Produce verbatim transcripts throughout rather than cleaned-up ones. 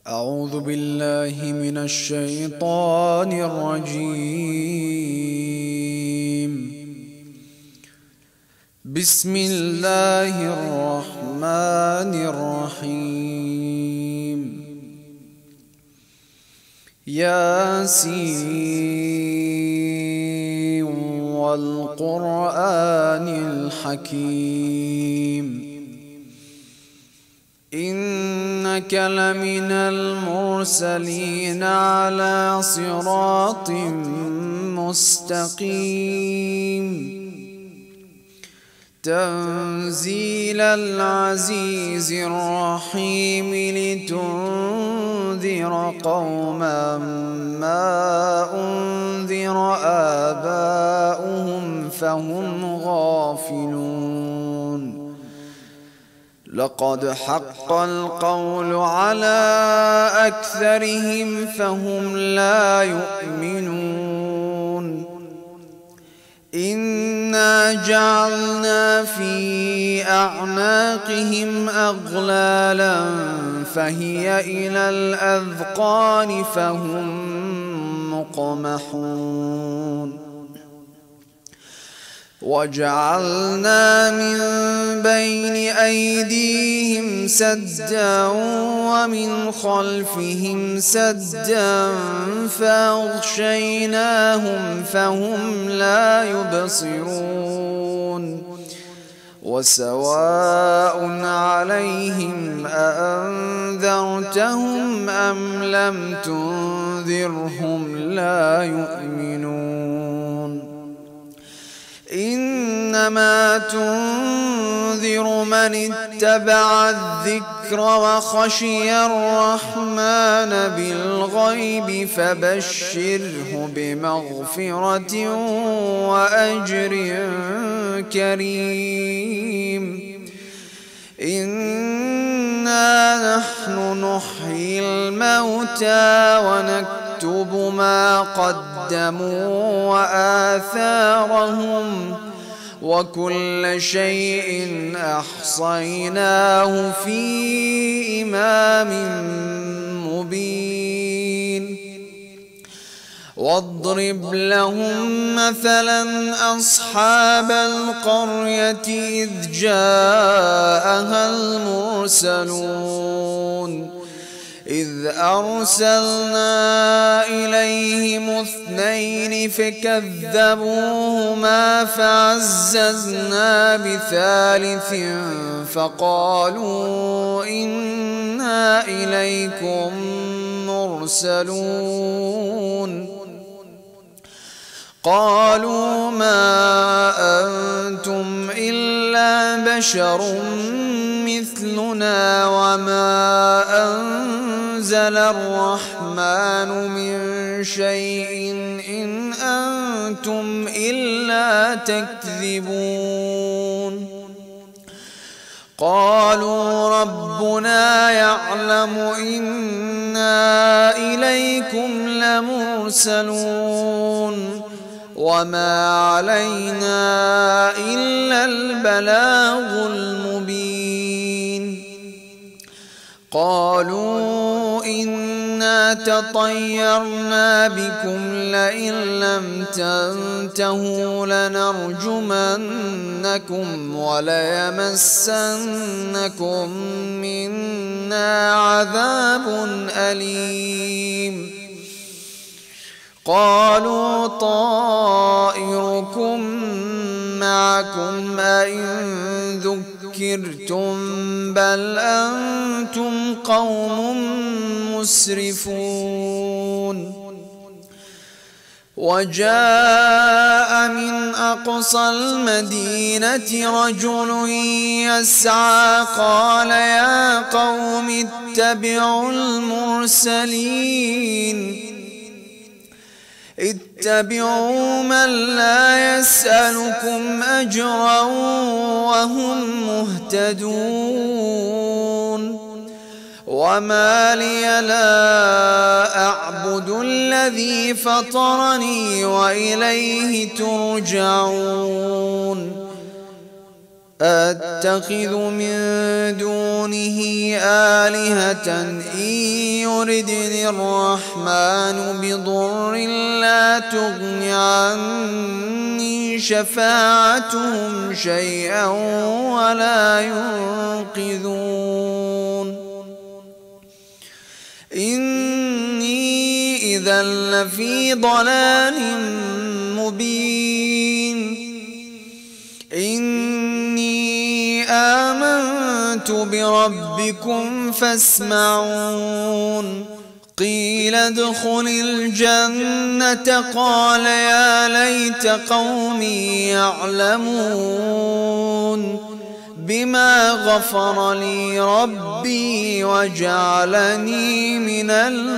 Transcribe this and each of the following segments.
أعوذ بالله من الشيطان الرجيم. بسم الله الرحمن الرحيم. ياسين والقرآن الحكيم إنك لمن المرسلين على صراط مستقيم تنزيل العزيز الرحيم لتنذر قوما ما أنذر آباؤهم فهم غافلون. لقد حق القول على أكثرهم فهم لا يؤمنون. إنا جعلنا في أعناقهم أغلالا فهي إلى الأذقان فهم مقمحون. وجعلنا من بين أيديهم سدا ومن خلفهم سدا فأغشيناهم فهم لا يبصرون. وسواء عليهم أأنذرتهم أم لم تنذرهم لا يؤمنون. إنما تنذر من اتبع الذكر وخشي الرحمن بالغيب فبشره بمغفرة وأجر كريم. إنا نحن نحيي الموتى ونكتب ما قدموا وآثارهم وكل شيء أحصيناه في إمام مبين. واضرب لهم مثلا أصحاب القرية إذ جاءها المرسلون إذ أرسلنا إليهم اثنين فكذبوهما فعززنا بثالث فقالوا إنا إليكم مرسلون. قالوا ما أنتم إلا بشر مثلنا وما أنزل الرحمن من شيء إن أنتم إلا تكذبون. قالوا ربنا يعلم إنا إليكم لمرسلون وما علينا إلا البلاغ المبين. قالوا إنا تطيرنا بكم لئن لم تنتهوا لنرجمنكم وليمسنكم منا عذاب أليم. قالوا طائركم معكم أئن ذكرتم بل أنتم قوم مسرفون. وجاء من أقصى المدينة رجل يسعى قال يا قوم اتبعوا المرسلين اتبعوا من لا يسألكم أجرا وهم مهتدون. وما لي لا أعبد الذي فطرني وإليه ترجعون. أتخذ من دونه آلهة إن يردني الرحمن بضر لا تغن عني شفاعتهم شيئا ولا ينقذون إني إذا لفي ضلال مبين إني آمنت بربكم فاسمعون قيل ادخل الجنة قال يا ليت قومي يعلمون بما غفر لي ربي وجعلني من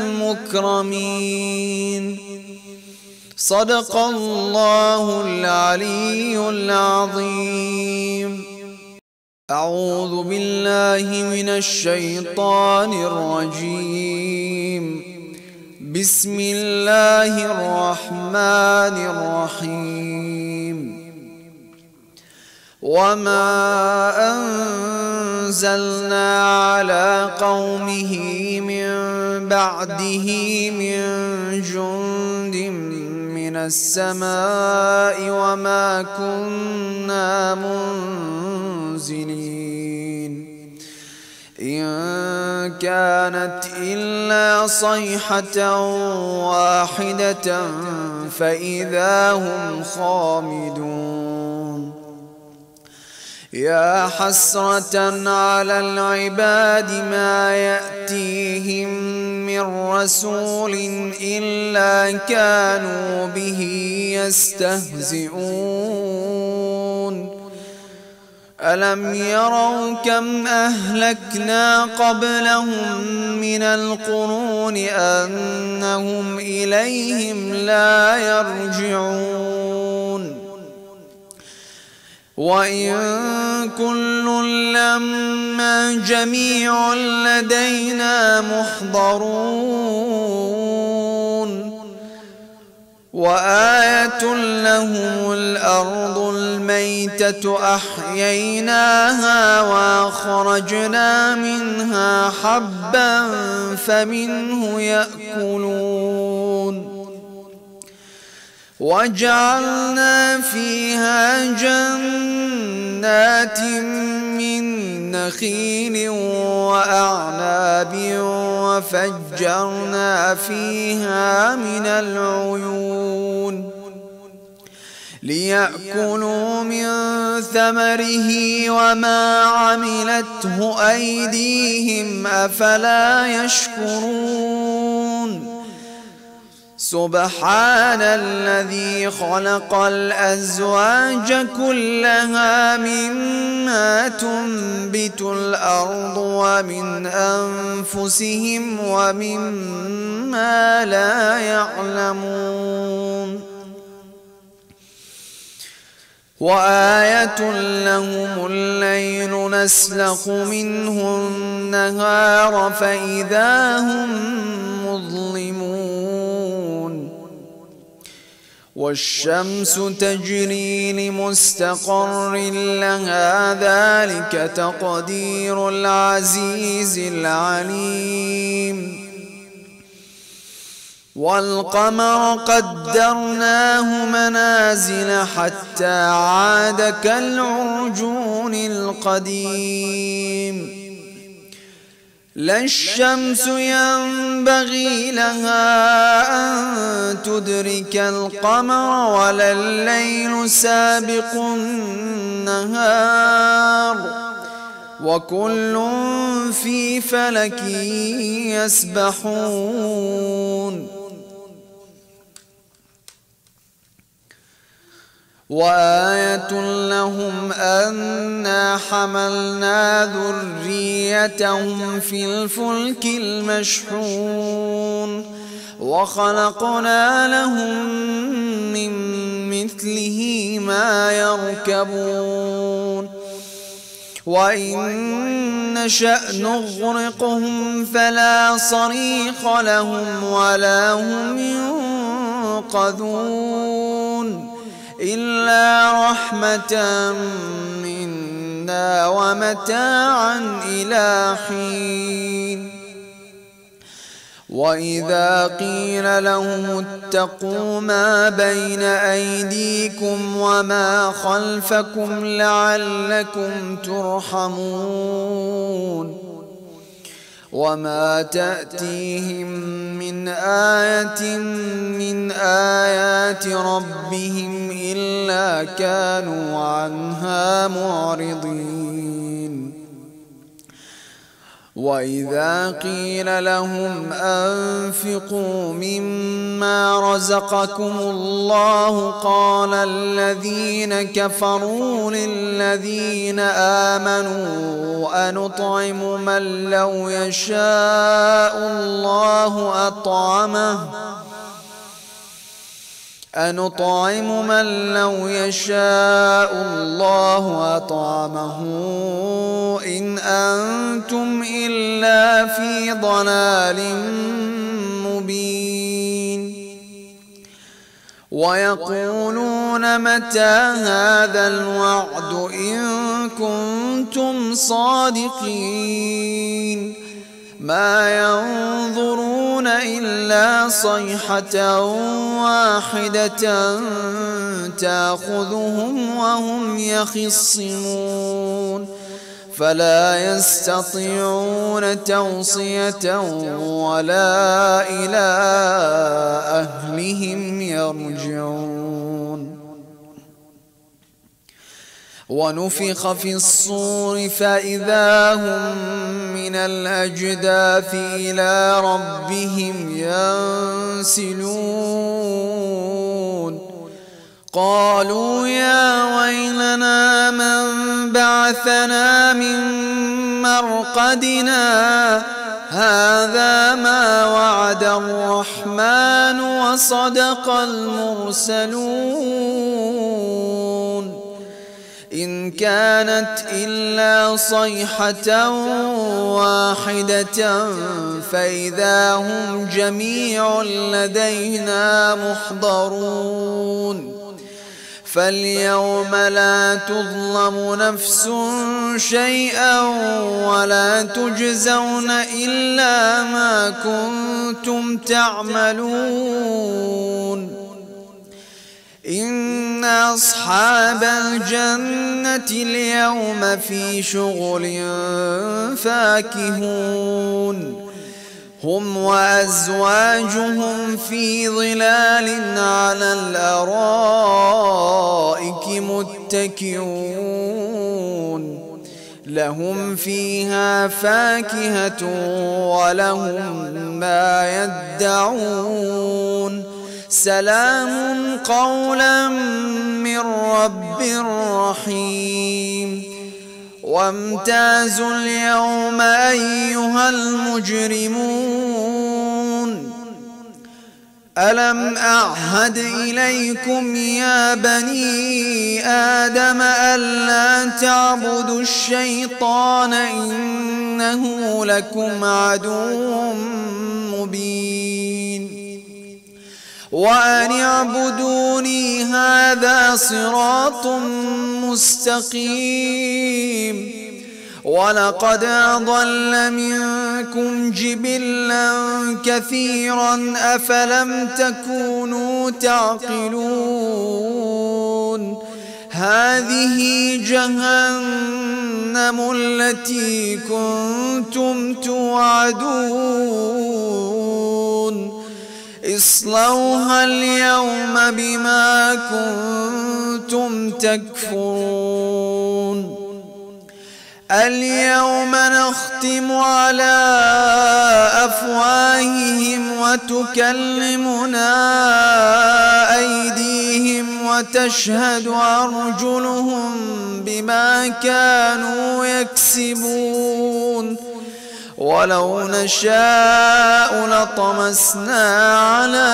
المكرمين صدق الله العلي العظيم. أعوذ بالله من الشيطان الرجيم. بسم الله الرحمن الرحيم. وما أنزلنا على قومه من بعده من جند من السماء وما كنا منزلين إن كانت إلا صيحة واحدة فإذا هم خامدون يا حسرة على العباد ما يأتيهم من رسول إلا كانوا به يستهزئون ألم يروا كم أهلكنا قبلهم من القرون أنهم إليهم لا يرجعون وإن كل لما جميع لدينا محضرون وآية لهم الأرض الميتة أحييناها وأخرجنا منها حبا فمنه يأكلون وجعلنا فيها جنات من نخيل وأعناب وفجرنا فيها من العيون ليأكلوا من ثمره وما عملته أيديهم أفلا يشكرون سبحان الذي خلق الأزواج كلها مما تنبت الأرض ومن أنفسهم ومما لا يعلمون وآية لهم الليل نسلخ منه النهار فإذا هم مظلمون والشمس تجري لمستقر لها ذلك تقدير العزيز العليم والقمر قدرناه منازل حتى عاد كالعرجون القديم لا الشمس ينبغي لها أن تدرك القمر ولا الليل سابق النهار وكل في فلك يسبحون وآية لهم أنا حملنا ذريتهم في الفلك المشحون وخلقنا لهم من مثله ما يركبون وإن نشأ نغرقهم فلا صريخ لهم ولا هم ينقذون إلا رحمة منا أدنى ومتاعا إلى حين. وإذا قيل لهم اتقوا ما بين أيديكم وما خلفكم لعلكم ترحمون وما تأتيهم من آية من آيات ربهم إلا كانوا عنها معرضين. وإذا قيل لهم أنفقوا مما رزقكم الله قال الذين كفروا للذين آمنوا أنطعم من لو يشاء الله أطعمه أنطعم من لو يشاء الله أطعمه إن أنتم إلا في ضلال مبين. ويقولون متى هذا الوعد إن كنتم صادقين ما ينظرون إلا صيحة واحدة تأخذهم وهم يخصمون فلا يستطيعون توصية ولا إلى أهلهم يرجعون. ونفخ في الصور فإذا هم من الأجداث إلى ربهم ينسلون قالوا يا ويلنا من بعثنا من مرقدنا هذا ما وعد الرحمن وصدق المرسلون إن كانت إلا صيحة واحدة فإذا هم جميع لدينا محضرون فاليوم لا تظلم نفس شيئا ولا تجزون إلا ما كنتم تعملون إن أصحاب الجنة اليوم في شغل فاكهون هم وأزواجهم في ظلال على الأرائك متكئون لهم فيها فاكهة ولهم ما يدعون سلام قولا من رب رحيم. وامتازوا اليوم أيها المجرمون ألم أعهد إليكم يا بني آدم ألا تعبدوا الشيطان إنه لكم عدو مبين وأن اعبدوني هذا صراط مستقيم ولقد أضل منكم جبلا كثيرا أفلم تكونوا تعقلون هذه جهنم التي كنتم توعدون اصلوها اليوم بما كنتم تكفرون اليوم نختم على أفواههم وتكلمنا أيديهم وتشهد أرجلهم بما كانوا يكسبون ولو نشاء لطمسنا على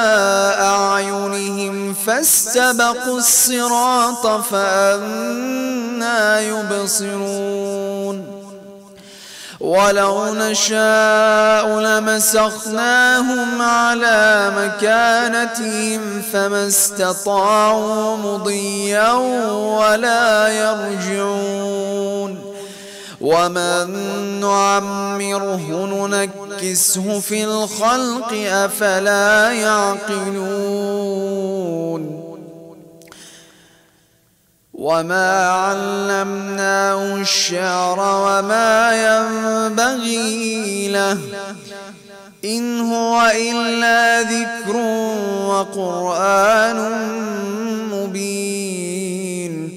أعينهم فاستبقوا الصراط فأنى يبصرون ولو نشاء لمسخناهم على مكانتهم فما استطاعوا مضيا ولا يرجعون ومن نعمره ننكسه في الخلق أفلا يعقلون وما علمناه الشعر وما ينبغي له إن هو إلا ذكر وقرآن مبين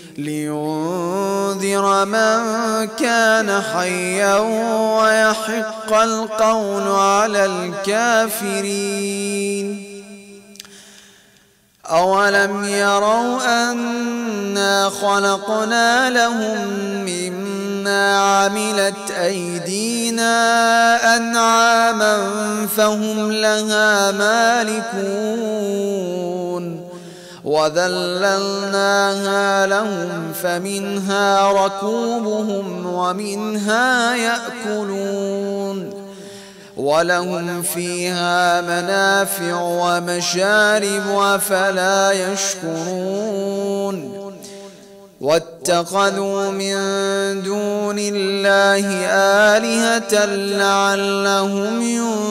لينذر من كان حيا ويحق القول على الكافرين أولم يروا أنا خلقنا لهم مما عملت أيدينا أنعاما فهم لها مالكون وذللناها لهم فمنها ركوبهم ومنها يأكلون ولهم فيها منافع ومشارب أفلا يشكرون واتخذوا من دون الله آلهة لعلهم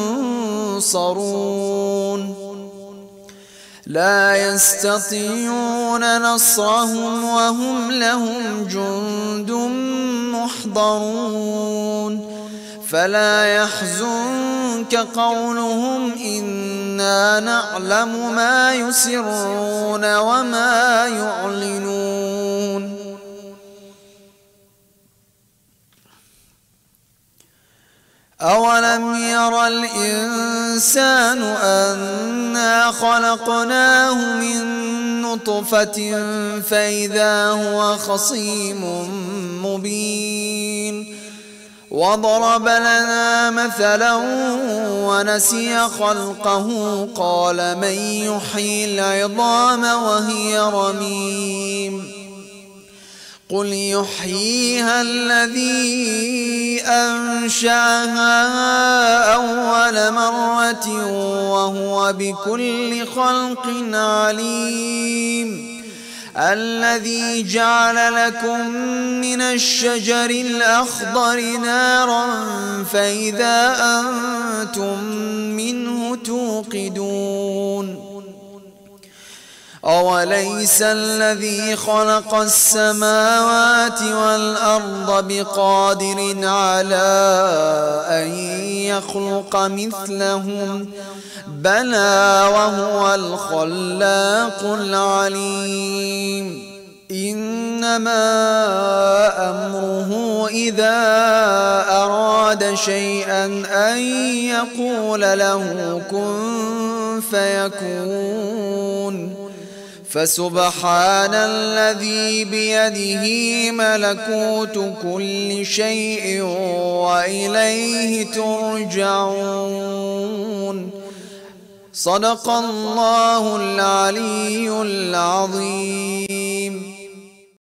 ينصرون لا يستطيعون نصرهم وهم لهم جند محضرون فلا يحزنك قولهم إنا نعلم ما يسرون وما يعلنون أولم ير الإنسان أنا خلقناه من نطفة فإذا هو خصيم مبين وضرب لنا مثلا ونسي خلقه قال من يحيي العظام وهي رميم قل يحييها الذي أنشأها أول مرة وهو بكل خلق عليم الذي جعل لكم من الشجر الأخضر نارا فإذا أنتم منه توقدون أوليس الذي خلق السماوات والأرض بقادر على أن يخلق مثلهم بلى وهو الخلاق العليم إنما أمره إذا أراد شيئا أن يقول له كن فيكون فسبحان الذي بيده ملكوت كل شيء وإليه ترجعون صدق الله العلي العظيم.